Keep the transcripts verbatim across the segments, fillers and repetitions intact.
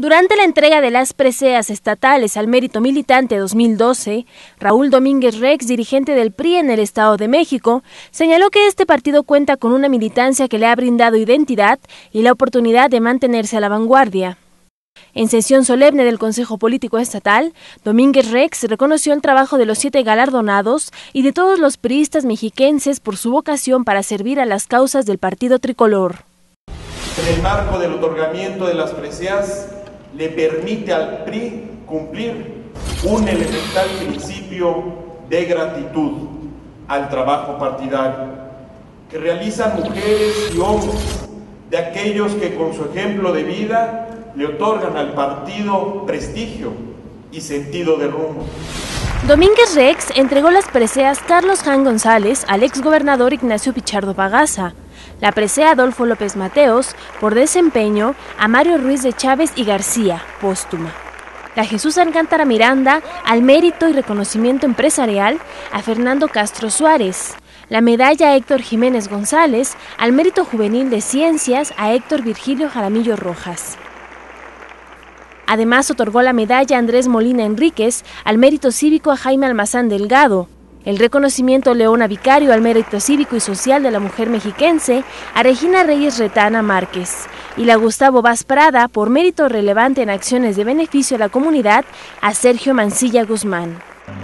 Durante la entrega de las preseas estatales al Mérito Militante dos mil doce, Raúl Domínguez Rex, dirigente del P R I en el Estado de México, señaló que este partido cuenta con una militancia que le ha brindado identidad y la oportunidad de mantenerse a la vanguardia. En sesión solemne del Consejo Político Estatal, Domínguez Rex reconoció el trabajo de los siete galardonados y de todos los priistas mexiquenses por su vocación para servir a las causas del partido tricolor. En el marco del otorgamiento de las preseas, le permite al P R I cumplir un elemental principio de gratitud al trabajo partidario que realizan mujeres y hombres, de aquellos que con su ejemplo de vida le otorgan al partido prestigio y sentido de rumbo. Domínguez Rex entregó las preseas Carlos Jan González al exgobernador Ignacio Pichardo Bagaza, la presea Adolfo López Mateos por desempeño a Mario Ruiz de Chávez y García, póstuma. La Jesús Alcántara Miranda al mérito y reconocimiento empresarial a Fernando Castro Suárez. La medalla Héctor Jiménez González al mérito juvenil de ciencias a Héctor Virgilio Jaramillo Rojas. Además, otorgó la medalla Andrés Molina Enríquez al mérito cívico a Jaime Almazán Delgado, el reconocimiento Leona Vicario al mérito cívico y social de la mujer mexiquense a Regina Reyes Retana Márquez y la Gustavo Vaz Prada por mérito relevante en acciones de beneficio a la comunidad a Sergio Mancilla Guzmán.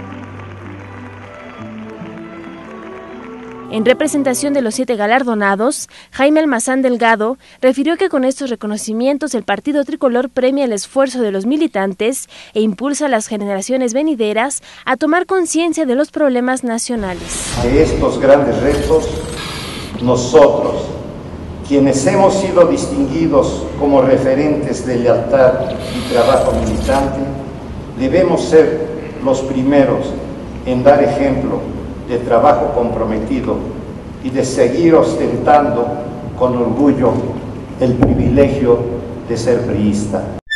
En representación de los siete galardonados, Jaime Almazán Delgado refirió que con estos reconocimientos el partido tricolor premia el esfuerzo de los militantes e impulsa a las generaciones venideras a tomar conciencia de los problemas nacionales. De estos grandes retos, nosotros, quienes hemos sido distinguidos como referentes de lealtad y trabajo militante, debemos ser los primeros en dar ejemplo de trabajo comprometido y de seguir ostentando con orgullo el privilegio de ser priista.